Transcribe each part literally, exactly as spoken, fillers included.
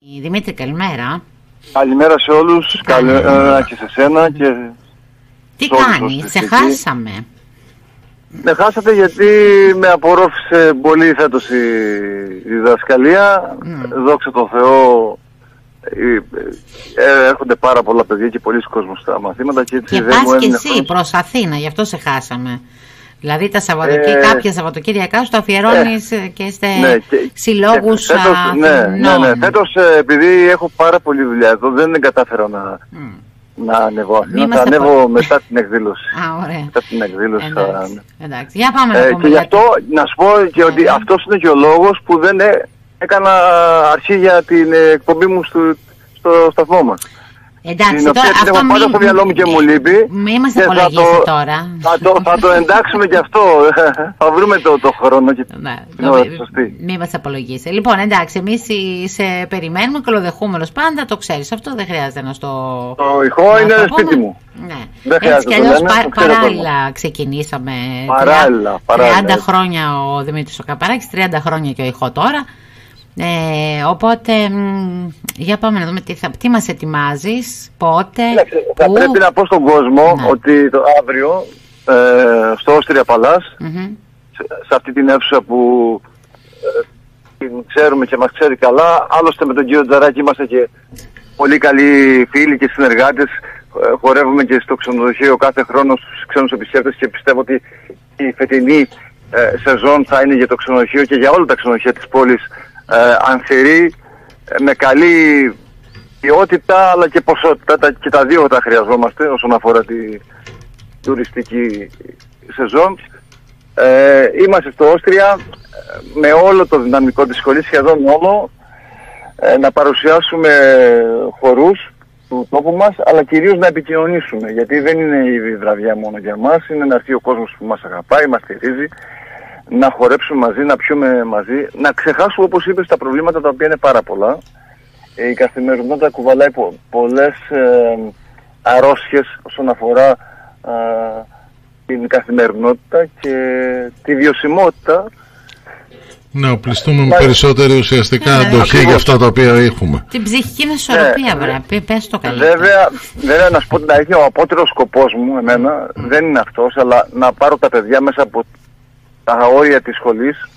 Δημήτρη, καλημέρα. Καλημέρα σε όλους, καλημέρα και σε σένα και... Τι κάνεις, σε χάσαμε. Με χάσατε γιατί με απορρόφησε πολύ φέτος η, η διδασκαλία. Mm. Δόξα τω Θεώ, ε, έρχονται πάρα πολλά παιδιά και πολλοί κόσμος στα μαθήματα. Και, έτσι και πας και εσύ χρόνος... προς Αθήνα, γι' αυτό σε χάσαμε. Δηλαδή τα Σαββατοκύριακα, ε, κάποια Σαββατοκύριακά σου το αφιερώνεις ε, και σε ναι, συλλόγους. Και φέτος, ναι, ναι, ναι. Φέτος επειδή έχω πάρα πολλή δουλειά εδώ, δεν κατάφερα να, mm. να ανεβώ Αθήνα. Θα ανέβω πο... μετά την εκδήλωση. Α, ωραία. Μετά την εκδήλωση. Εντάξει, θα... εντάξει. Για πάμε ε, να και γι' αυτό να σου πω και yeah. ότι αυτός είναι και ο λόγος που δεν ε, έκανα αρχή για την εκπομπή μου στο, στο σταθμό μας. Εντάξει, την τώρα αυτό αυτό μη, στο μυαλό μου και μου λείπει. Μη μας απολογίσει τώρα. Θα το, θα το εντάξουμε και αυτό. Θα βρούμε το, το χρόνο και ναι, την ώρα σωστή. Μη μας απολογίσει. Λοιπόν, εντάξει, εμείς σε περιμένουμε, καλοδεχούμενος πάντα, το ξέρεις αυτό, δεν χρειάζεται να στο... Το ηχό είναι σπίτι μου. Ναι. Δεν έτσι κι αλλιώς πα, παράλληλα ξεκινήσαμε. Παράλληλα, παράλληλα. τριάντα χρόνια ο Δημήτρης ο Καπαράκης, τριάντα χρόνια και ο ηχό τώρα. Ε, οπότε μ, για πάμε να δούμε τι, θα, τι μας ετοιμάζεις, πότε. Λέξε, θα πρέπει να πω στον κόσμο ναι. ότι το αύριο ε, στο Όστρια Παλάς mm-hmm. σε, σε αυτή την αίθουσα που ε, την ξέρουμε και μας ξέρει καλά, άλλωστε με τον κύριο Τζαράκη είμαστε και πολύ καλοί φίλοι και συνεργάτες, ε, χορεύουμε και στο ξενοδοχείο κάθε χρόνο στους ξένους επισκέπτες και πιστεύω ότι η φετινή ε, σεζόν θα είναι για το ξενοδοχείο και για όλα τα ξενοδοχεία της πόλης Ε, ανθυρή, ε, με καλή ποιότητα αλλά και ποσότητα, τα, και τα δύο τα χρειαζόμαστε όσον αφορά τη τουριστική σεζόν. Ε, είμαστε στο Όστρια ε, με όλο το δυναμικό της σχολής, σχεδόν όλο, ε, να παρουσιάσουμε χορούς του τόπου μας, αλλά κυρίως να επικοινωνήσουμε, γιατί δεν είναι η βραδιά μόνο για μας, είναι να έρθει ο κόσμος που μας αγαπάει, μας στηρίζει, να χορέψουμε μαζί, να πιούμε μαζί, να ξεχάσουμε, όπως είπες, τα προβλήματα τα οποία είναι πάρα πολλά. Η καθημερινότητα κουβαλάει πο, πολλές ε, αρρώστιες όσον αφορά ε, την καθημερινότητα και τη βιωσιμότητα. Να οπλιστούμε με περισσότερη ουσιαστικά yeah, αντοχή για αυτά τα οποία έχουμε. Την ψυχική ισορροπία, βέβαια, yeah. πες το καλύτερα. Βέβαια, βέβαια, να σου πω την αλήθεια, ο απότερος σκοπός μου, εμένα, mm. δεν είναι αυτός, αλλά να πάρω τα παιδιά μέσα από τα όρια της σχολής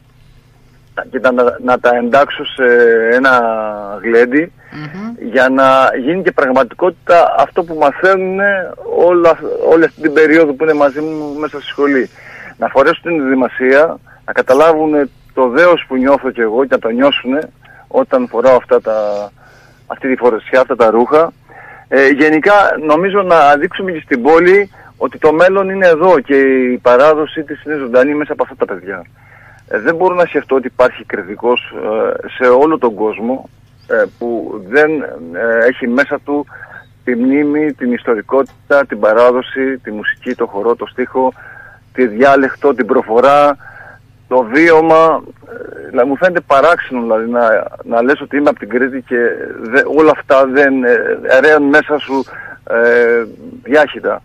και να, να τα εντάξω σε ένα γλέντι mm-hmm. για να γίνει και πραγματικότητα αυτό που μαθαίνουν όλα, όλη αυτή την περίοδο που είναι μαζί μου μέσα στη σχολή. Να φορέσουν την διδυμασία, να καταλάβουν το δέος που νιώθω κι εγώ και να το νιώσουν όταν φοράω αυτά τα, αυτή τη φορεσιά, αυτά τα ρούχα. Ε, γενικά νομίζω να δείξουμε και στην πόλη ότι το μέλλον είναι εδώ και η παράδοση της είναι ζωντανή μέσα από αυτά τα παιδιά. Ε, δεν μπορώ να σκεφτώ ότι υπάρχει κριτικός ε, σε όλο τον κόσμο ε, που δεν ε, έχει μέσα του τη μνήμη, την ιστορικότητα, την παράδοση, τη μουσική, το χορό, το στίχο, τη διάλεκτο, την προφορά, το βίωμα. Ε, μου φαίνεται παράξενο δηλαδή, να, να λες ότι είμαι από την Κρήτη και δε, όλα αυτά δεν ε, ρέουν μέσα σου ε, διάχυτα.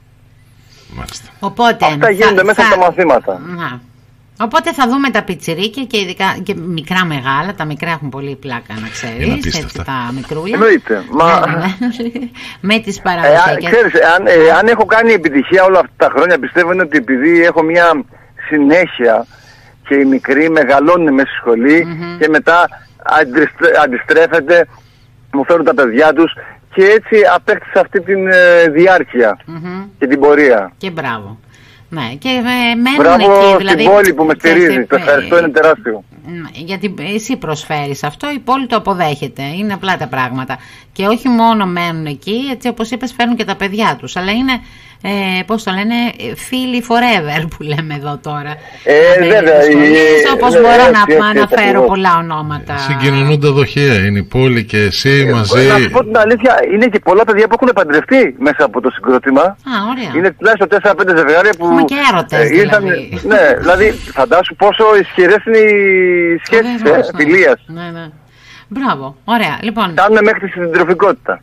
Οπότε, αυτά γίνονται θα, μέσα θα, από τα μαθήματα. Να. Οπότε θα δούμε τα πιτσιρίκια και ειδικά και μικρά μεγάλα. Τα μικρά έχουν πολύ πλάκα, να ξέρεις. Έτσι, τα μικρούλια. Εννοείται. Μα... με τις παραδοσιακές. Ε, ξέρεις, αν, ε, αν έχω κάνει επιτυχία όλα αυτά τα χρόνια, πιστεύω είναι ότι επειδή έχω μια συνέχεια και οι μικροί μεγαλώνουν μέσα στη σχολή mm-hmm. και μετά αντιστρέφεται, μου φέρουν τα παιδιά τους. Και έτσι απέκτησα αυτή τη ε, διάρκεια mm-hmm. και την πορεία. Και μπράβο. Ναι, και ε, μένουν μπράβο εκεί. Δηλαδή, στην πόλη που με στηρίζει. Το ευχαριστώ, είναι τεράστιο. Γιατί εσύ προσφέρεις αυτό, η πόλη το αποδέχεται. Είναι απλά τα πράγματα. Και όχι μόνο μένουν εκεί, έτσι όπως είπες, φέρνουν και τα παιδιά τους. Αλλά είναι, ε, πώς το λένε, φίλοι forever που λέμε εδώ τώρα. Ε, βέβαια. Όπως ε, μπορώ ε, να ε, αναφέρω ε, πολλά ονόματα. Συγκοινωνούνται δοχεία. Είναι η πόλη και εσύ ε, μαζί. Να σου πω την αλήθεια, είναι και πολλά παιδιά που έχουν παντρευτεί μέσα από το συγκρότημα. Α, ωραία. Είναι τουλάχιστον τέσσερα πέντε ζευγάρια που. Έχουμε και έρωτες, ε, ήρθαν, δηλαδή. Ναι, δηλαδή φαντάσου πόσο ισχυρές είναι οι σχέσεις ε, φιλίας. Ναι, ναι. Μπράβο, ωραία. Λοιπόν. Φτάνουμε μέχρι τη συντροφικότητα.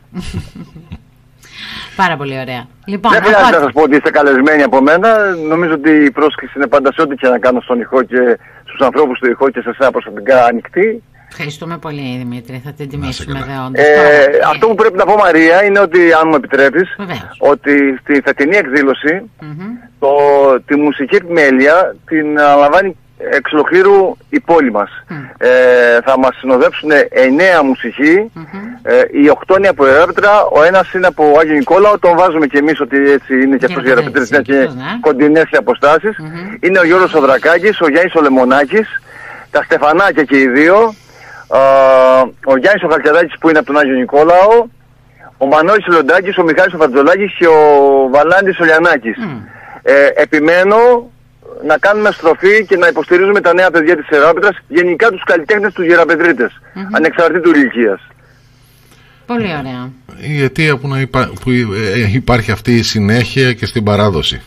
Πάρα πολύ ωραία. Λοιπόν, δεν χρειάζεται οπότε... να σας πω ότι είστε καλεσμένοι από μένα. Νομίζω ότι η πρόσκληση είναι πάντα σε ό,τι και να κάνω στον ηχό και στους ανθρώπους του ηχό και σε εσένα προσωπικά ανοιχτή. Ευχαριστούμε πολύ, Δημήτρη, θα την τιμήσουμε δεόντως. Ε, Τώρα, αυτό που πρέπει να πω, Μαρία, είναι ότι, αν μου επιτρέπεις, βεβαίως, ότι στη φετινή εκδήλωση mm-hmm. το, τη μουσική επιμέλεια την αναλαμβάνει εξ ολοκλήρου η πόλη μας. Mm. Ε, θα μας συνοδεύσουν εννέα μουσικοί, mm-hmm. ε, οι οκτώ είναι από Ιεράπετρα, ο ένας είναι από Άγιο Νικόλαο, τον βάζουμε και εμείς ότι έτσι είναι και αυτός Ιεραπετρίτης, είναι και ναι. κοντινές οι αποστάσεις. Mm-hmm. Είναι ο Γιώργος Σοδρακάκης, ο Γιάννης ο Λεμονάκης, τα Στεφανάκια και οι δύο, ε, ο Γιάννης ο Χαλκιαδάκης που είναι από τον Άγιο Νικόλαο, ο Μανώλης ο Λοντάκης, ο Μιχάλης ο Φαρτζολάκης και ο Βαλάντης ο Λιανάκης. Mm. Ε, επιμένω να κάνουμε στροφή και να υποστηρίζουμε τα νέα παιδιά της Ιεράπετρας, γενικά τους καλλιτέχνες, τους Ιεραπετρίτες, mm-hmm. ανεξαρτήτου ηλικίας. Πολύ ωραία. Η αιτία που, να υπά... που υπάρχει αυτή η συνέχεια και στην παράδοση.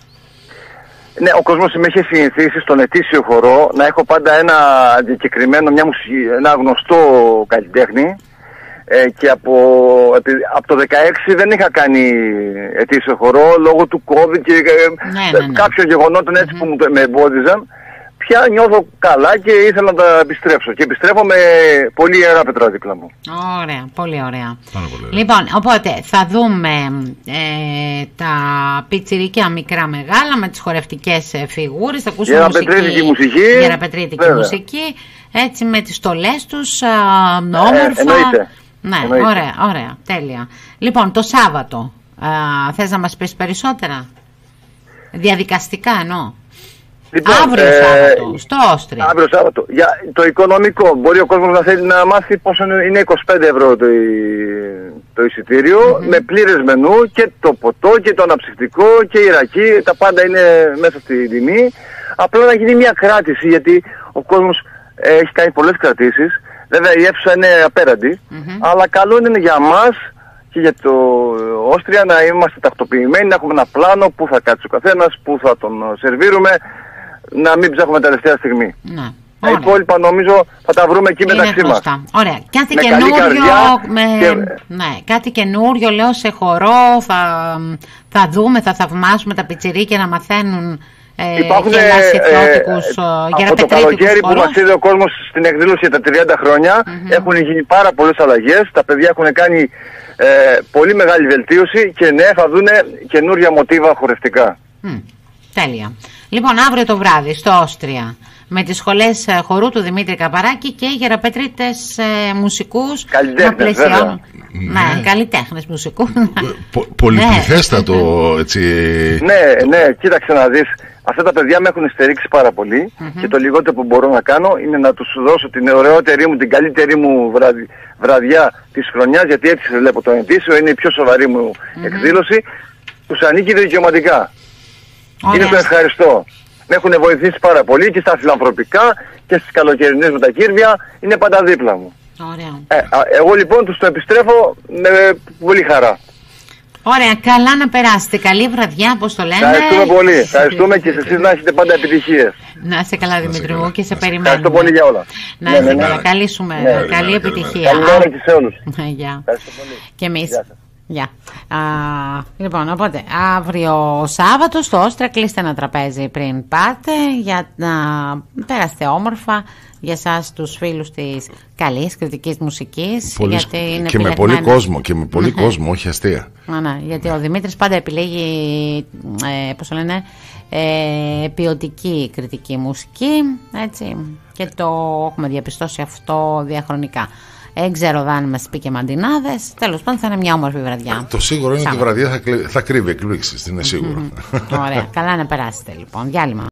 Ναι, ο κόσμος με είχε συνηθίσει στον ετήσιο χορό να έχω πάντα ένα διακεκριμένο, μια μουσική, ένα γνωστό καλλιτέχνη. Ε, και από, από το δεκαέξι δεν είχα κάνει ετήσιο χορό λόγω του COVID και ε, ναι, ναι, ναι. κάποιων γεγονότων έτσι mm-hmm. που μου, με εμπόδιζαν. Πια νιώθω καλά και ήθελα να τα επιστρέψω. Και επιστρέφω με πολύ Ιεράπετρα δίπλα μου. Ωραία, πολύ ωραία. Πολύ ωραία. Λοιπόν, οπότε θα δούμε ε, τα πιτσιρίκια μικρά μεγάλα με τις χορευτικές ε, φιγούρες. Θα ακούσουμε Ιεραπετρίτικη μουσική. Ιεραπετρίτικη μουσική. Έτσι με τις στολές τους, α, όμορφα. Ε, εννοείται. Ναι, εννοείται. ωραία, ωραία, τέλεια. Λοιπόν, το Σάββατο, α, θες να μας πεις περισσότερα? Διαδικαστικά εννοώ. Λοιπόν, αύριο ε, Σάββατο, στο Όστρια. Αύριο Σάββατο. Για το οικονομικό, μπορεί ο κόσμος να θέλει να μάθει πόσο είναι είκοσι πέντε ευρώ το, το εισιτήριο, mm-hmm. με πλήρες μενού και το ποτό και το αναψυκτικό και η ρακή, τα πάντα είναι μέσα στη τιμή. Απλά να γίνει μια κράτηση, γιατί ο κόσμος ε, έχει κάνει πολλές κρατήσεις. Βέβαια η αίθουσα είναι απέραντη, mm-hmm. αλλά καλό είναι για μας και για το Όστρια να είμαστε τακτοποιημένοι, να έχουμε ένα πλάνο που θα κάτσει ο καθένας, που θα τον σερβίρουμε, να μην ψάχνουμε τελευταία στιγμή. Ναι. Τα υπόλοιπα νομίζω θα τα βρούμε εκεί είναι μεταξύ μας. Ωραία. Κάτι καινούριο, με... και... ναι, κάτι καινούριο λέω σε χορό, θα, θα δούμε, θα θαυμάσουμε τα πιτσιρίκια να μαθαίνουν. Ε, Υπάρχουν ε, ε, από το καλοκαίρι που μας είδε ο κόσμος στην εκδήλωση για τα τριάντα χρόνια, mm-hmm. έχουν γίνει πάρα πολλές αλλαγές, τα παιδιά έχουν κάνει ε, πολύ μεγάλη βελτίωση και ναι, θα δουν καινούρια μοτίβα χορευτικά. Mm, τέλεια. Λοιπόν, αύριο το βράδυ στο Όστρια με τις σχολές χορού του Δημήτρη Καπαράκη και γεραπετρίτες ε, μουσικούς να πλαισιώνουν. Ναι, ναι, καλλιτέχνες μουσικού. Πο, πολυπληθέστατο έτσι. Ναι, ναι, κοίταξε να δεις. Αυτά τα παιδιά με έχουν στηρίξει πάρα πολύ mm-hmm. και το λιγότερο που μπορώ να κάνω είναι να τους δώσω την ωραιότερη μου, την καλύτερη μου βραδι, βραδιά της χρονιάς, γιατί έτσι βλέπω το ετήσιο, είναι η πιο σοβαρή μου mm-hmm. εκδήλωση. Τους ανήκει δικαιωματικά. Είναι το ευχαριστώ. Με έχουν βοηθήσει πάρα πολύ και στα φιλανθρωπικά και στις καλοκαιρινές μετακύρβια, είναι πάντα δίπλα μου. Ωραία. Ε, εγώ λοιπόν τους το επιστρέφω με πολύ χαρά. Ωραία, καλά να περάσετε. Καλή βραδιά, όπως το λένε. Ευχαριστούμε πολύ. Ευχαριστούμε και εσείς να έχετε πάντα επιτυχίες. Να είσαι καλά, Δημήτρη μου, και σε περιμένουμε. Ευχαριστώ πολύ για όλα. Να είσαι ναι, ναι, καλά. Ναι. Καλή σου μέρα. Ναι, καλή ναι, επιτυχία. Καλημέρα και σε όλους. Γεια. Ευχαριστώ πολύ. Και εμείς. Γεια. Α, λοιπόν, οπότε αύριο Σάββατο στο Όστρια κλείστε ένα τραπέζι πριν πάτε για να περάσετε όμορφα. Για εσάς τους φίλους της καλής κριτικής μουσικής. Πολύ, γιατί είναι και με πολύ κόσμο, και με πολύ κόσμο, όχι αστεία. Ναι, γιατί ο Δημήτρης πάντα επιλέγει, ε, πώς το λένε, ε, ποιοτική κριτική μουσική, έτσι, και το έχουμε διαπιστώσει αυτό διαχρονικά. Δεν ξέρω αν μας πει και μαντινάδες. Τέλος πάντων θα είναι μια όμορφη βραδιά. Το σίγουρο είναι ότι η βραδιά θα, θα κρύβει εκπλήξεις, είναι σίγουρο. Ωραία, καλά να περάσετε λοιπόν. Διάλειμμα.